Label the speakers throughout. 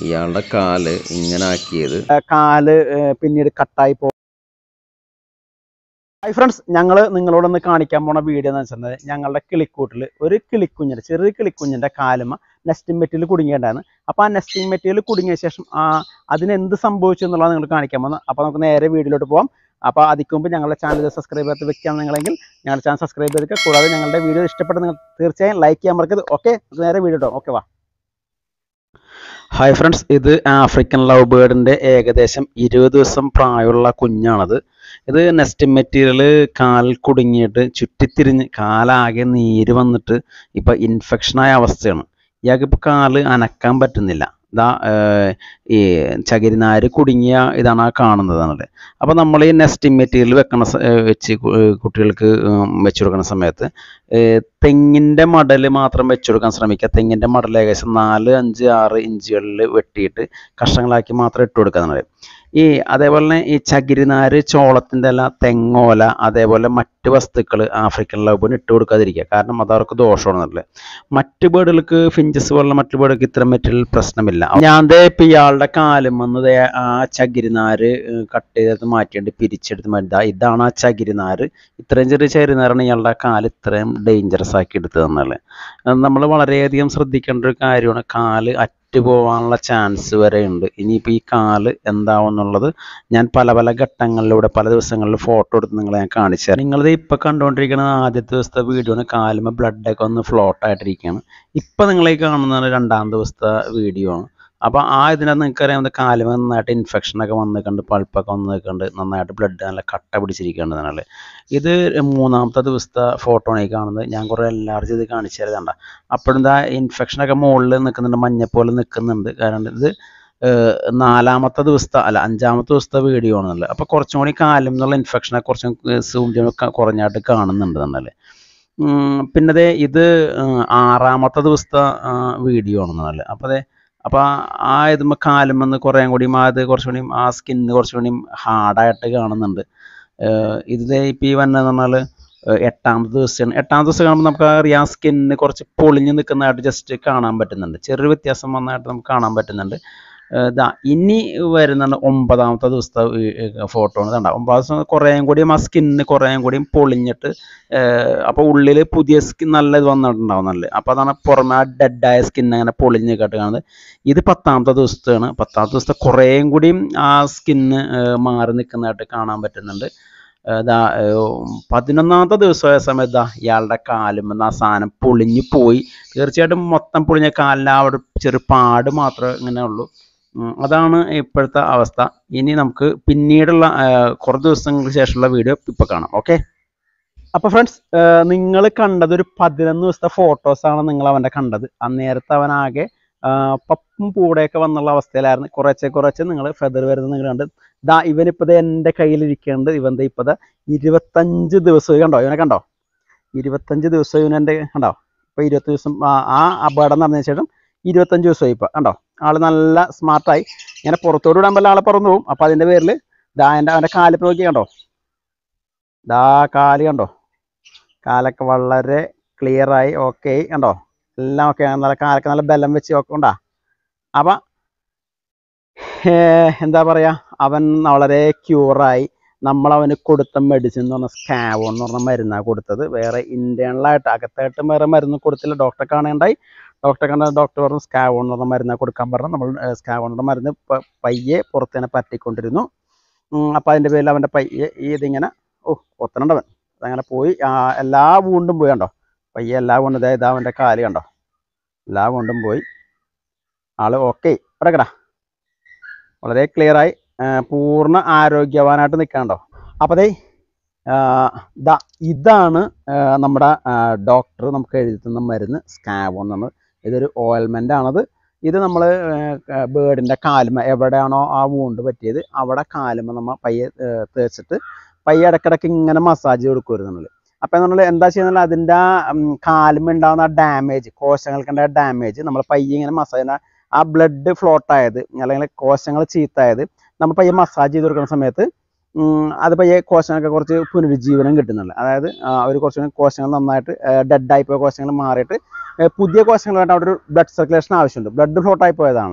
Speaker 1: ഇയാളുടെ കാല് ഇങ്ങനെ ആക്കിയത്.
Speaker 2: കാല് പിന്നീട് കട്ടായി പോകും. ഹായ് ഫ്രണ്ട്സ്, ഞങ്ങൾ നിങ്ങളോടൊന്ന് കാണിക്കാൻ പോണ വീഡിയോ എന്ന് വെച്ചിട്ടുണ്ടെങ്കിൽ ഞങ്ങളുടെ കിളിക്കൂട്ടിൽ ഒരു കിളിക്കുഞ്ഞിൻ്റെ ചെറിയ കിളിക്കുഞ്ഞിൻ്റെ കാലുമ നെസ്റ്റിംഗ് മെറ്റീരിയൽ കുടുങ്ങിയിട്ടുണ്ടായിരുന്നു. അപ്പോൾ ആ നെസ്റ്റിംഗ് മെറ്റീരിയൽ കുടുങ്ങിയ ശേഷം അതിനെന്ത് സംഭവിച്ചു എന്നുള്ളത് നിങ്ങൾ കാണിക്കാൻ പോകുന്നത്. അപ്പോൾ നമുക്ക് നേരെ വീഡിയോയിലോട്ട് പോകാം. അപ്പോൾ അതിക്ക് മുമ്പ് ഞങ്ങളുടെ ചാനൽ സബ്സ്ക്രൈബ് ചെയ്ത് വെക്കാൻ നിങ്ങളെങ്കിൽ ഞങ്ങളുടെ ചാനൽ സബ്സ്ക്രൈബ് ചെയ്തിട്ട് കൂടാതെ ഞങ്ങളുടെ വീഡിയോ ഇഷ്ടപ്പെട്ട് നിങ്ങൾ തീർച്ചയായും ലൈക്ക് ചെയ്യാൻ മറക്കരുത്. ഓക്കെ, നേരെ വീഡിയോ ഇട്ടോ. ഓക്കെ, വാ. ഹായ് ഫ്രണ്ട്സ്, ഇത് ആഫ്രിക്കൻ ലവ് ബേർഡിൻ്റെ ഏകദേശം 20 ദിവസം പ്രായമുള്ള കുഞ്ഞാണത്. ഇത് നെസ്റ്റ് മെറ്റീരിയൽ കാൽ കുടുങ്ങിയിട്ട് ചുറ്റിത്തിരിഞ്ഞ് കാലാകെ നീര് വന്നിട്ട് ഇപ്പം ഇൻഫെക്ഷനായ അവസ്ഥയാണ്. ഇയാൾക്ക് ഇപ്പോൾ കാല് അനക്കാൻ പറ്റുന്നില്ല. ഇതാ ഈ ചകിരിനാര് കുടുങ്ങിയ ഇതാണ് ആ കാണുന്നതാണത്. അപ്പോൾ നമ്മൾ ഈ നെസ്റ്റിംഗ് മെറ്റീരിയൽ വെച്ച് കുട്ടികൾക്ക് വെച്ചു കൊടുക്കുന്ന സമയത്ത് തെങ്ങിൻ്റെ മടൽ മാത്രം വെച്ചു കൊടുക്കാൻ ശ്രമിക്കുക. തെങ്ങിൻ്റെ മടൽ ഏകദേശം 4, 5, 6 ഇഞ്ചുകളിൽ വെട്ടിയിട്ട് കഷ്ണങ്ങളാക്കി മാത്രം ഇട്ട് കൊടുക്കുക. അതേപോലെ തന്നെ ഈ ചകിരിനാര്, ചോളത്തിൻ്റെ ഇല, തെങ്ങോല, അതേപോലെ മറ്റ് വസ്തുക്കൾ ആഫ്രിക്കൻ ലവ് ബേർഡിന് ഇട്ട് കൊടുക്കാതിരിക്കുക. കാരണം അത് അവർക്ക് ദോഷമാണെന്നല്ലേ. മറ്റ് ബേർഡുകൾക്ക്, ഫിഞ്ചസ് പോലുള്ള മറ്റു ബേർഡുകൾക്ക് ഇത്തരം മെറ്റീരിയൽ പ്രശ്നമില്ല. ഞാൻ ഇപ്പം ഇയാളുടെ കാലും വന്നത് ആ ചകിരിനാര് കട്ട് ചെയ്തെടുത്ത് മാറ്റിയിട്ട് പിരിച്ചെടുത്ത് മാറ്റി. ഇതാണ് ആ ചകിരിനാര്. ഇത്രയും ചെറിയ ചകിരിനാരാണ് ഇയാളുടെ കാല് ഇത്രയും ഡേഞ്ചറസ് ആക്കി എടുത്തതെന്നുള്ളത്. നമ്മൾ വളരെയധികം ശ്രദ്ധിക്കേണ്ട ഒരു കാര്യമാണ്. കാല് പോകാനുള്ള ചാൻസ് വരെ ഉണ്ട്. ഇനിയിപ്പോൾ ഈ കാല് എന്താവും എന്നുള്ളത് ഞാൻ പല ഘട്ടങ്ങളിലൂടെ പല ദിവസങ്ങളിൽ ഫോട്ടോ എടുത്ത് നിങ്ങളെ ഞാൻ കാണിച്ചു തരാം. നിങ്ങളിത് ഇപ്പം കണ്ടുകൊണ്ടിരിക്കുന്ന ആദ്യത്തെ ദിവസത്തെ വീഡിയോന് കാലുമ്പോൾ ബ്ലഡൊക്കെ ഒന്ന് ഫ്ലോട്ടായിട്ടിരിക്കുകയാണ്. ഇപ്പം നിങ്ങളീ കാണുന്നത് 2ാം ദിവസത്തെ വീഡിയോ ആണ്. അപ്പോൾ ഇതിനകത്ത് നിങ്ങൾക്കറിയാം, കാലുമ നന്നായിട്ട് ഇൻഫെക്ഷനൊക്കെ വന്ന് കണ്ട് പൾപ്പൊക്കെ വന്ന് കണ്ട് നന്നായിട്ട് ബ്ലഡ് നല്ല കട്ട പിടിച്ചിരിക്കേണ്ടതാണ്. ഇത് 3ാമത്തെ ദിവസത്തെ ഫോട്ടോ ആണ് ഈ കാണുന്നത്. ഞാൻ കുറേ എൻലാർജ് ഇത് കാണിച്ചു തരുന്നുണ്ട്. അപ്പോഴെന്താ ഇൻഫെക്ഷനൊക്കെ മുകളിൽ നിൽക്കുന്നുണ്ട്, മഞ്ഞപ്പോലെ നിൽക്കുന്നുണ്ട്. കാരണം ഇത് 4ാമത്തെ ദിവസത്തെ 5ാമത്തെ ദിവസത്തെ വീഡിയോ ആണെന്നല്ലേ. അപ്പോൾ കുറച്ചും കൂടി കാലും എന്നുള്ള ഇൻഫെക്ഷനൊക്കെ കുറച്ചും സൂം കുറഞ്ഞായിട്ട് കാണുന്നുണ്ട് എന്നല്ലേ. പിന്നെ ഇത് 6ാമത്തെ ദിവസത്തെ വീഡിയോ ആണെന്നല്ലേ. അപ്പോൾ ഇതുമ്പോൾ കാലുമെന്ന് കുറേ കൂടിയും കുറച്ചുകൂടി ആ സ്കിന്ന് കുറച്ചുകൂടി ഹാർഡായിട്ട് കാണുന്നുണ്ട്. ഇതിൽ ഇപ്പോൾ ഈ വന്നതെന്ന് പറഞ്ഞാൽ 8ാമത്തെ ദിവസമാണ്. 8ാമത്തെ ദിവസം കാണുമ്പോൾ നമുക്ക് അറിയാം സ്കിന്ന് കുറച്ച് പൊളിഞ്ഞ് നിൽക്കുന്നതായിട്ട് ജസ്റ്റ് കാണാൻ പറ്റുന്നുണ്ട്. ചെറിയൊരു വ്യത്യാസം വന്നതായിട്ട് നമുക്ക് കാണാൻ പറ്റുന്നുണ്ട്. ഇനി വരുന്നുണ്ട് 9ാമത്തെ ദിവസത്തെ ഫോട്ടോ ആണ്. 9ാം ദിവസം കുറേയും കൂടിയും ആ സ്കിന്ന് കുറേയും കൂടിയും പൊളിഞ്ഞിട്ട് അപ്പോൾ ഉള്ളിൽ പുതിയ സ്കിൻ നല്ല ഇത് വന്നിട്ടുണ്ടാവും നല്ല. അപ്പോൾ അതാണ് പുറമെ ആ ഡെഡായ സ്കിന്ന് അങ്ങനെ പൊളിഞ്ഞ് കേട്ട് കാണുന്നത്. ഇത് 10ാമത്തെ ദിവസത്തെയാണ്. 10ാമത്തെ ദിവസത്തെ കുറേയും കൂടിയും ആ സ്കിന്ന് മാറി നിൽക്കുന്നതായിട്ട് കാണാൻ പറ്റുന്നുണ്ട്. 11ാമത്തെ ദിവസമായ സമയത്ത് ഇയാളുടെ കാലും ആ സാധനം പൊളിഞ്ഞു പോയി. തീർച്ചയായിട്ടും മൊത്തം പൊളിഞ്ഞ കാലിൽ ആ ഒരു ചെറു പാട് മാത്രമേ ഇങ്ങനെ ഉള്ളൂ. അതാണ് ഇപ്പോഴത്തെ അവസ്ഥ. ഇനി നമുക്ക് പിന്നീടുള്ള കുറച്ച് ദിവസങ്ങൾക്ക് ശേഷമുള്ള വീഡിയോ ഇപ്പോൾ കാണാം. ഓക്കെ, അപ്പോൾ ഫ്രണ്ട്സ്, നിങ്ങൾ കണ്ടത് ഒരു 11 ദിവസത്തെ ഫോട്ടോസാണ് നിങ്ങൾ അവൻ്റെ കണ്ടത്. അന്നേരത്തെ അവനാകെ പപ്പും പൂടെയൊക്കെ വന്നുള്ള അവസ്ഥയിലായിരുന്നു. കുറച്ച് നിങ്ങൾ ഫെദർ വരുന്നത് നിങ്ങൾ കണ്ട്. ഇവനിപ്പോൾ എൻ്റെ കയ്യിലിരിക്കേണ്ടത് ഇവൻ്റെ ഇപ്പോൾ 25 ദിവസം കണ്ടോ. ഇവനെ കണ്ടോ, 25 ദിവസം ഇവനെൻ്റെ കണ്ടോ. ഇപ്പോൾ 20 ദിവസം ആ അപകടം നടന്നതിന് ശേഷം 25 ദിവസമായി ഇപ്പോൾ കണ്ടോ. ആൾ നല്ല സ്മാർട്ടായി. ഇങ്ങനെ പുറത്തോട്ട് വിടാൻ പല ആളെ പറന്നു പോകും. അപ്പോൾ അതിൻ്റെ പേരിൽ അവൻ്റെ കാലിപ്പോൾ നോക്കി കണ്ടോ. കാല് കണ്ടോ, കാലൊക്കെ വളരെ ക്ലിയറായി. ഓക്കെ കണ്ടോ, എല്ലാം ഓക്കെ. നല്ല കാലൊക്കെ നല്ല ബലം വെച്ച് ഒക്കെ ഉണ്ടാ. അപ്പം എന്താ പറയുക, അവൻ വളരെ ക്യൂറായി. നമ്മളവന് കൊടുത്ത മെഡിസിൻ എന്ന് പറഞ്ഞാൽ സ്കാവോൺ എന്ന് പറഞ്ഞ മരുന്നാണ് കൊടുത്തത്. വേറെ ഇൻറ്റേണലായിട്ട് അകത്തായിട്ട് വേറെ മരുന്ന് കൊടുത്തില്ല. ഡോക്ടറെ കാണേണ്ടായി. ഡോക്ടർ പറഞ്ഞു സ്കാവോൺ എന്ന് പറഞ്ഞ മരുന്നാണ് കൊടുക്കാൻ പറഞ്ഞു. നമ്മൾ സ്കാവോണിൻ്റെ മരുന്ന് പയ്യെ പുറത്തേനെ പറ്റിക്കൊണ്ടിരുന്നു. അപ്പോൾ അതിൻ്റെ പേരിൽ അവൻ്റെ പയ്യെ ഇതിങ്ങനെ കൊത്തണുണ്ടവൻ അതങ്ങനെ പോയി. എല്ലാ വൂണ്ടും പോയി കണ്ടോ. പയ്യെ എല്ലാ വൂണ്ടും ഇതാ അവൻ്റെ കാല് കണ്ടോ, എല്ലാ വൂണ്ടും പോയി. ആൾ ഓക്കെ കിടക്കടാ, വളരെ ക്ലിയറായി പൂർണ്ണ ആരോഗ്യവാനായിട്ട് നിൽക്കാണ്ടോ. അപ്പോൾ ഇതാണ് നമ്മുടെ ഡോക്ടർ നമുക്ക് എഴുതി തന്ന മരുന്ന് സ്കാവോൺ എന്നത്. ഇതൊരു ഓയിൽമെൻ്റ് ആണത്. ഇത് നമ്മൾ ബേർഡിൻ്റെ കാലുമ എവിടെയാണോ ആ വൂണ്ട് പറ്റിയത് അവിടെ കാലുമ നമ്മൾ പയ്യെ തേച്ചിട്ട് പയ്യെ ഇടയ്ക്കിടയ്ക്ക് ഇങ്ങനെ മസാജ് കൊടുക്കുമായിരുന്നു. അപ്പോൾ നമ്മൾ എന്താ ചെയ്യുന്നത്, അതിൻ്റെ കാലുമ ഉണ്ടാകുന്ന ഡാമേജ്, കോശങ്ങൾക്കുണ്ടായ ഡാമേജ് നമ്മൾ പയ്യെ ഇങ്ങനെ മസാജ്, ആ ബ്ലഡ് ഫ്ലോട്ടായത് അല്ലെങ്കിൽ കോശങ്ങൾ ചീത്തായത് നമ്മൾ പയ്യെ മസാജ് ചെയ്ത് കൊടുക്കുന്ന സമയത്ത് അത് പയ്യെ കോശങ്ങൾക്ക് കുറച്ച് പുനരുജ്ജീവനം കിട്ടുന്നുണ്ട്. അതായത് ഒരു കുറച്ച് കോശങ്ങൾ നന്നായിട്ട് ഡെഡായിപ്പോയ കോശങ്ങൾ മാറിയിട്ട് പുതിയ കോശങ്ങൾ വേണ്ട അവിടെ ഒരു ബ്ലഡ് സർക്കുലേഷൻ ആവശ്യമുണ്ട്. ബ്ലഡ് ഫ്ലോട്ടായി പോയതാണല്ലോ.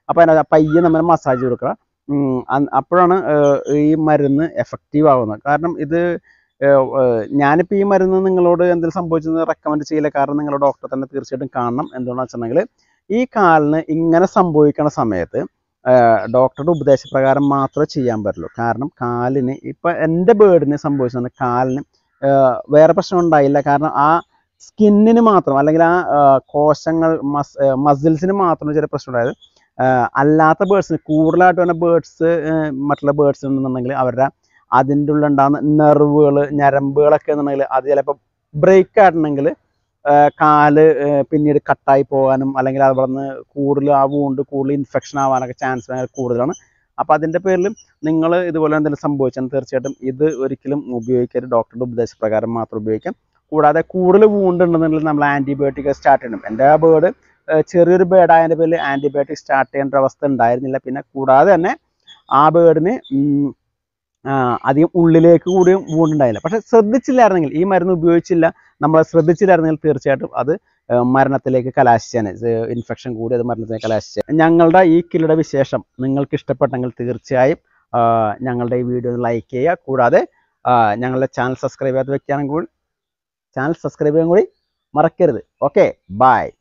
Speaker 2: അപ്പോൾ അതിനകത്ത് പയ്യെ നമ്മൾ മസാജ് കൊടുക്കുക. അപ്പോഴാണ് ഈ മരുന്ന് എഫക്റ്റീവ് ആവുന്നത്. കാരണം ഇത് ഞാനിപ്പോൾ ഈ മരുന്ന് നിങ്ങളോട് എന്തെങ്കിലും സംഭവിച്ചത് റെക്കമെൻഡ് ചെയ്യില്ല. കാരണം നിങ്ങളുടെ ഡോക്ടറെ തന്നെ തീർച്ചയായിട്ടും കാണണം. എന്തുകൊണ്ടാണെന്ന് വെച്ചിട്ടുണ്ടെങ്കിൽ ഈ കാലിന് ഇങ്ങനെ സംഭവിക്കുന്ന സമയത്ത് ഡോക്ടറുടെ ഉപദേശപ്രകാരം മാത്രമേ ചെയ്യാൻ പറ്റുള്ളൂ. കാരണം കാലിന് ഇപ്പം എൻ്റെ ബേർഡിന് സംഭവിച്ചത് കാലിന് വേറെ പ്രശ്നം ഉണ്ടായില്ല. കാരണം ആ സ്കിന്നിന് മാത്രം അല്ലെങ്കിൽ ആ കോശങ്ങൾ മസിൽസിന് മാത്രം ചെറിയ പ്രശ്നം ഉണ്ടായത്. അല്ലാത്ത ബേർഡ്സിന് കൂടുതലായിട്ട് തന്നെ ബേർഡ്സ് മറ്റുള്ള ബേർഡ്സ് ഉണ്ടെന്നുണ്ടെങ്കിൽ അവരുടെ അതിൻ്റെ ഉള്ളിൽ ഉണ്ടാകുന്ന നെർവുകൾ ഞരമ്പുകളൊക്കെ എന്നുണ്ടെങ്കിൽ അത് ചിലപ്പോൾ ബ്രേക്ക് ആയിട്ടുണ്ടെങ്കിൽ കാല് പിന്നീട് കട്ടായി പോകാനും അല്ലെങ്കിൽ അവിടെ നിന്ന് കൂടുതൽ ആ വൂണ്ട് കൂടുതൽ ഇൻഫെക്ഷൻ ആവാനൊക്കെ ചാൻസ് ഭയങ്കര കൂടുതലാണ്. അപ്പോൾ അതിൻ്റെ പേരിൽ നിങ്ങൾ ഇതുപോലെ എന്തെങ്കിലും സംഭവിച്ചാൽ തീർച്ചയായിട്ടും ഇത് ഒരിക്കലും ഉപയോഗിക്കരുത്. ഡോക്ടറുടെ ഉപദേശപ്രകാരം മാത്രം ഉപയോഗിക്കാം. കൂടാതെ കൂടുതൽ വൂണ്ട് ഉണ്ടെന്നുണ്ടെങ്കിൽ നമ്മൾ ആൻറ്റിബയോട്ടിക് സ്റ്റാർട്ട് ചെയ്യണം. എൻ്റെ ആ ബേർഡ് ചെറിയൊരു ബേർഡായതിൻ്റെ പേരിൽ ആൻറ്റിബയോട്ടിക് സ്റ്റാർട്ട് ചെയ്യേണ്ട അവസ്ഥ ഉണ്ടായിരുന്നില്ല. പിന്നെ കൂടാതെ തന്നെ ആ ബേർഡിന് അധികം ഉള്ളിലേക്ക് കൂടി വൂണ്ടുണ്ടായില്ല. പക്ഷെ ശ്രദ്ധിച്ചില്ലായിരുന്നെങ്കിൽ, ഈ മരുന്ന് ഉപയോഗിച്ചില്ല, നമ്മൾ ശ്രദ്ധിച്ചില്ലായിരുന്നെങ്കിൽ തീർച്ചയായിട്ടും അത് മരണത്തിലേക്ക് കലാശിച്ചാണ്. ഇൻഫെക്ഷൻ കൂടി അത് മരണത്തിലേക്ക് കലാശിച്ചാണ്. ഞങ്ങളുടെ ഈ കിളിയുടെ വിശേഷം നിങ്ങൾക്ക് ഇഷ്ടപ്പെട്ടെങ്കിൽ തീർച്ചയായും ഞങ്ങളുടെ ഈ വീഡിയോ ലൈക്ക് ചെയ്യുക. കൂടാതെ ഞങ്ങളുടെ ചാനൽ സബ്സ്ക്രൈബ് ചെയ്യാത്ത വ്യക്തിയാണെങ്കിൽ ചാനൽ സബ്സ്ക്രൈബ് ചെയ്യാൻ കൂടി മറക്കരുത്. Okay, by.